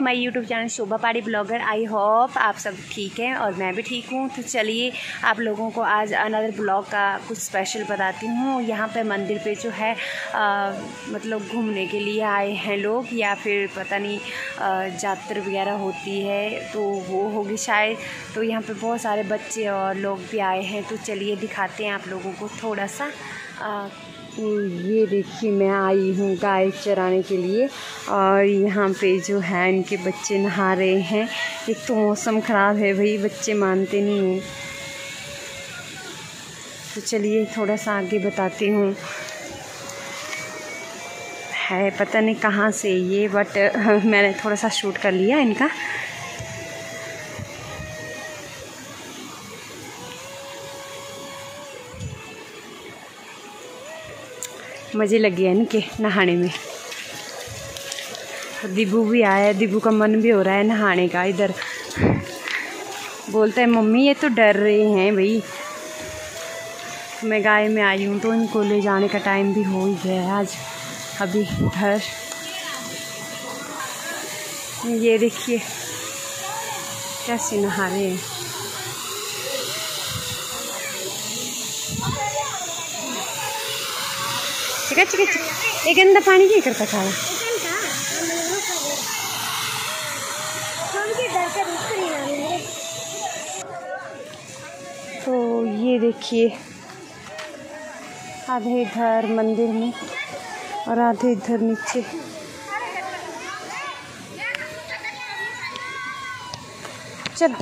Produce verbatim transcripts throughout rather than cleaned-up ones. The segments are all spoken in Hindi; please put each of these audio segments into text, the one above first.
माय यूट्यूब चैनल शोभा पहाड़ी ब्लॉगर। आई होप आप सब ठीक हैं और मैं भी ठीक हूँ। तो चलिए आप लोगों को आज अनदर ब्लॉग का कुछ स्पेशल बताती हूँ। यहाँ पे मंदिर पे जो है आ, मतलब घूमने के लिए आए हैं लोग, या फिर पता नहीं यात्रा वगैरह होती है तो वो होगी शायद। तो यहाँ पे बहुत सारे बच्चे और लोग भी आए हैं। तो चलिए दिखाते हैं आप लोगों को थोड़ा सा। आ, ये देखिए मैं आई हूँ गाय चराने के लिए और यहाँ पे जो है इनके बच्चे नहा रहे हैं। एक तो मौसम ख़राब है भाई, बच्चे मानते नहीं हैं। तो चलिए थोड़ा सा आगे बताती हूँ। है पता नहीं कहाँ से ये, बट मैंने थोड़ा सा शूट कर लिया इनका। मज़े लगे हैं इनके नहाने में। दिबू भी आया है, दिबू का मन भी हो रहा है नहाने का। इधर बोलता है मम्मी ये तो डर रहे हैं भाई। मैं गाय में आई हूँ तो इनको ले जाने का टाइम भी हो ही गया है आज। अभी घर ये देखिए कैसे नहा रहे हैं। चिका चिका चिका ये गंदा पानी क्या करता खाया। तो ये देखिए आधे इधर मंदिर में और आधे इधर नीचे। चलो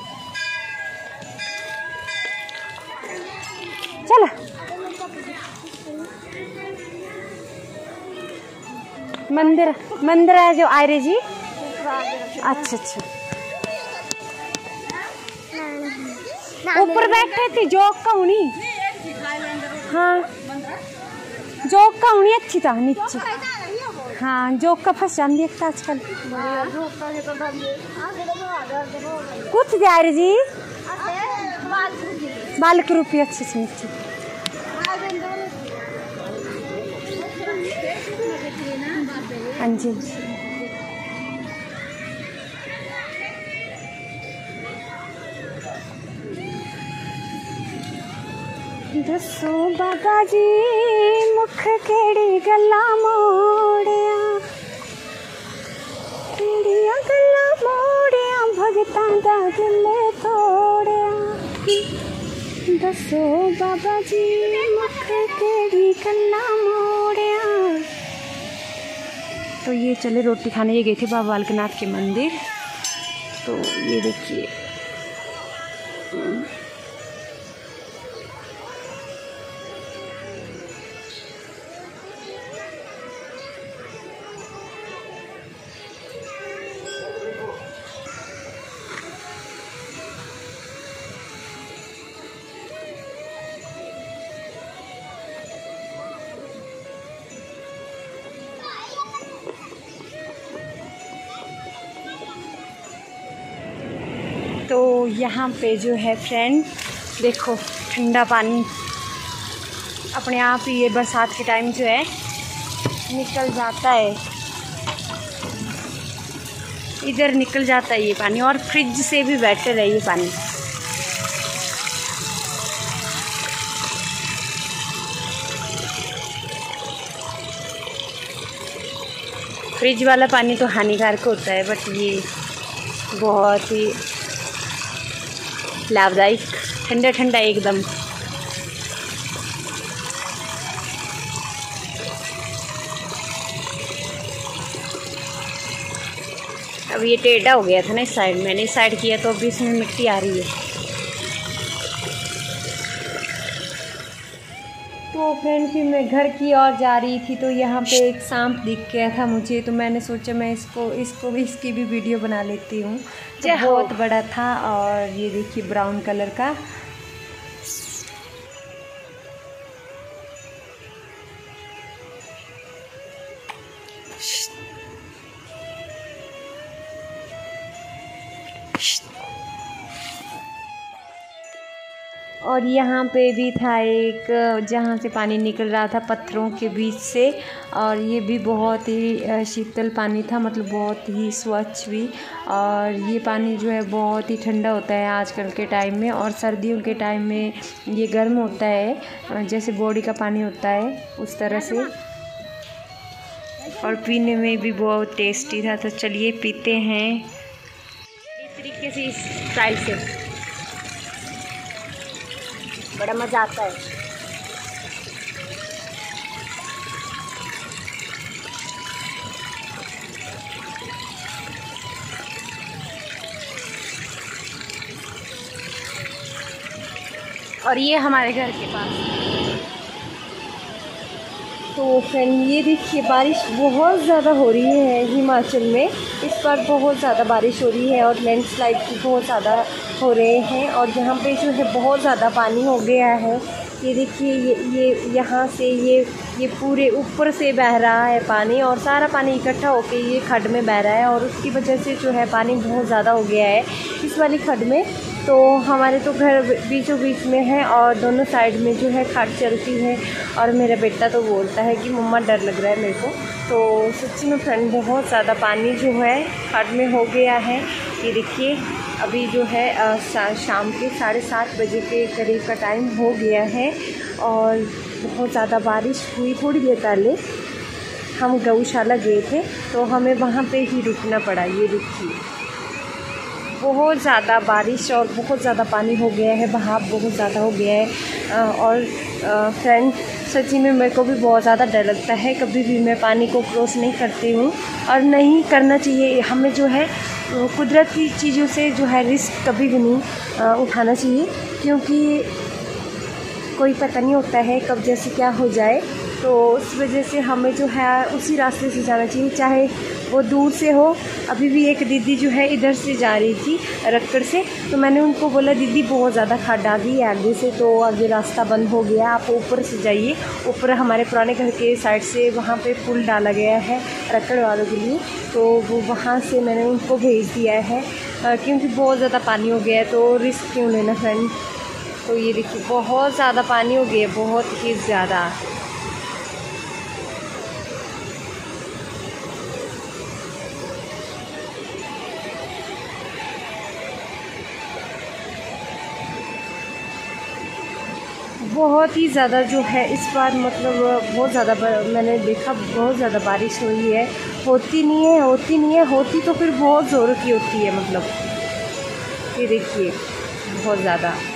चलो मंदिर मंदिर है जो आयरे जी। अच्छा अच्छा ऊपर बैठे थे जोक का उनी। हाँ जोक का उनी अच्छी था नीचे। हाँ जोक का फंस जान देखता आजकल कुछ जा रही जी बालक रुपये अच्छे से नीचे। हाँ जी दसो बाबा जी मुख केड़ी गल्ला मोड़िया, केड़िया गल्ला मोड़िया भगतां दा दिल तोड़िया। दसो बाबा जी मुख केड़ी गल्ला मोड़िया। तो ये चले रोटी खाने, ये गए थे बाबा बालकनाथ के मंदिर। तो ये देखिए तो यहाँ पे जो है फ्रेंड देखो ठंडा पानी अपने आप ही ये बरसात के टाइम जो है निकल जाता है, इधर निकल जाता है ये पानी। और फ्रिज से भी बेटर है ये पानी। फ्रिज वाला पानी तो हानिकारक होता है, बट ये बहुत ही लाभदायक ठंडा ठंडा एकदम। अब ये टेढ़ा हो गया था ना इस साइड, मैंने इस साइड किया तो अभी इसमें मिट्टी आ रही है। तो फ्रेंड फिर मैं घर की ओर जा रही थी तो यहाँ पे एक सांप दिख गया था मुझे। तो मैंने सोचा मैं इसको इसको भी इसकी भी वीडियो बना लेती हूँ। तो बहुत बड़ा था और ये देखिए ब्राउन कलर का। और यहाँ पे भी था एक जहाँ से पानी निकल रहा था पत्थरों के बीच से, और ये भी बहुत ही शीतल पानी था, मतलब बहुत ही स्वच्छ भी। और ये पानी जो है बहुत ही ठंडा होता है आजकल के टाइम में, और सर्दियों के टाइम में ये गर्म होता है, जैसे बॉडी का पानी होता है उस तरह से, और पीने में भी बहुत टेस्टी था। तो चलिए पीते हैं इस तरीके से, इस स्टाइल से, बड़ा मज़ा आता है। और ये हमारे घर के पास। तो फ्रेंड ये देखिए बारिश बहुत ज़्यादा हो रही है हिमाचल में, इस बार बहुत ज़्यादा बारिश हो रही है और लैंडस्लाइड भी बहुत ज़्यादा हो रहे हैं। और यहाँ पे जो है बहुत ज़्यादा पानी हो गया है। ये देखिए ये ये यहाँ से ये ये पूरे ऊपर से बह रहा है पानी, और सारा पानी इकट्ठा होके ये खड्ड में बह रहा है, और उसकी वजह से जो है पानी बहुत ज़्यादा हो गया है इस वाली खड्ड में। तो हमारे तो घर बीचों बीच में है और दोनों साइड में जो है खड्ड चलती है, और मेरा बेटा तो बोलता है कि मम्मा डर लग रहा है मेरे को। तो सच्ची में फ्रेंड बहुत ज़्यादा पानी जो है खड्ड में हो गया है। ये देखिए अभी जो है शाम के साढ़े सात बजे के करीब का टाइम हो गया है, और बहुत ज़्यादा बारिश हुई। थोड़ी देर पहले हम गौशाला गए थे तो हमें वहाँ पे ही रुकना पड़ा। ये देखिए बहुत ज़्यादा बारिश और बहुत ज़्यादा पानी हो गया है, बहाव बहुत ज़्यादा हो गया है। और फ्रेंड सच्ची में मेरे को भी बहुत ज़्यादा डर लगता है, कभी भी मैं पानी को क्रॉस नहीं करती हूँ, और नहीं करना चाहिए। हमें जो है कुदरत की चीज़ों से जो है रिस्क कभी भी नहीं उठाना चाहिए, क्योंकि कोई पता नहीं होता है कब जैसे क्या हो जाए। तो उस वजह से हमें जो है उसी रास्ते से जाना चाहिए, चाहे वो दूर से हो। अभी भी एक दीदी जो है इधर से जा रही थी रक्कड़ से, तो मैंने उनको बोला दीदी बहुत ज़्यादा खड्ड आ गई है आगे से, तो आगे रास्ता बंद हो गया, आप ऊपर से जाइए। ऊपर हमारे पुराने घर के साइड से वहाँ पे पुल डाला गया है रक्कड़ वालों के लिए, तो वो वहाँ से मैंने उनको भेज दिया है, क्योंकि बहुत ज़्यादा पानी हो गया है तो रिस्क क्यों लेना फ्रेंड। तो ये देखिए बहुत ज़्यादा पानी हो गया, बहुत ही ज़्यादा। बहुत ही ज़्यादा जो है इस बार, मतलब बहुत ज़्यादा मैंने देखा बहुत ज़्यादा बारिश हुई है। होती नहीं है होती नहीं है होती तो फिर बहुत ज़ोरों की होती है, मतलब ये देखिए बहुत ज़्यादा।